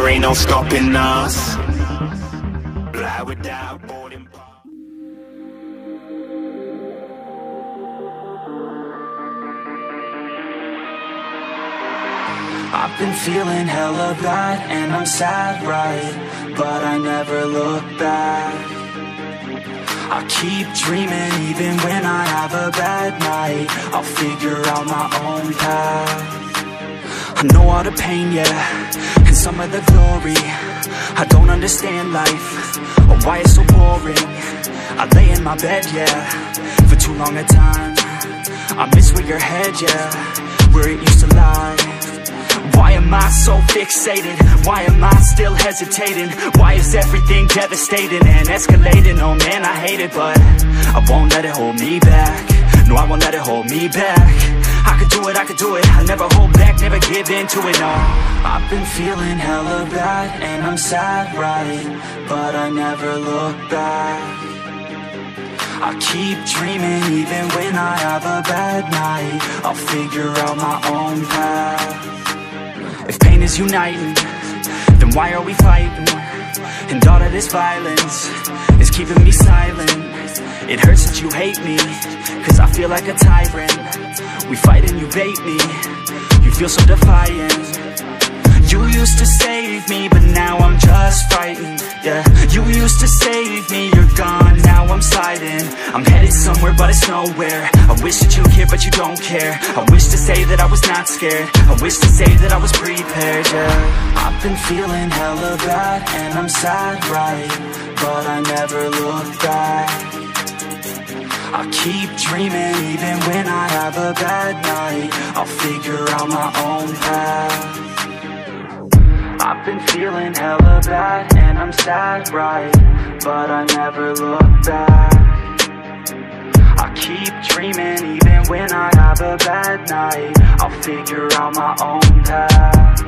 there ain't no stopping us. Fly without boarding pass. I've been feeling hella bad and I'm sad, right? But I never look back. I keep dreaming even when I have a bad night. I'll figure out my own path. I know all the pain, yeah, and some of the glory. I don't understand life, or why it's so boring. I lay in my bed, yeah, for too long a time. I miss where your head, yeah, where it used to lie. Why am I so fixated? Why am I still hesitating? Why is everything devastating and escalating? Oh man, I hate it, but I won't let it hold me back. No, I won't let it hold me back. I could do it, I never hold back, never give in to it, no. I've been feeling hella bad and I'm sad, right? But I never look back. I keep dreaming even when I have a bad night. I'll figure out my own path. If pain is uniting, then why are we fighting? And all of this violence is keeping me silent. It hurts that you hate me, cause I feel like a tyrant. We fight and you bait me, you feel so defiant. You used to save me, but now I'm just frightened, yeah. You used to save me, you're gone, now I'm sliding. I'm headed somewhere, but it's nowhere. I wish that you cared, but you don't care. I wish to say that I was not scared. I wish to say that I was prepared, yeah. I've been feeling hella bad, and I'm sad, right? But I never look back. I keep dreaming even when I have a bad night. I'll figure out my own path. I've been feeling hella bad and I'm sad, right? But I never look back. I keep dreaming even when I have a bad night. I'll figure out my own path.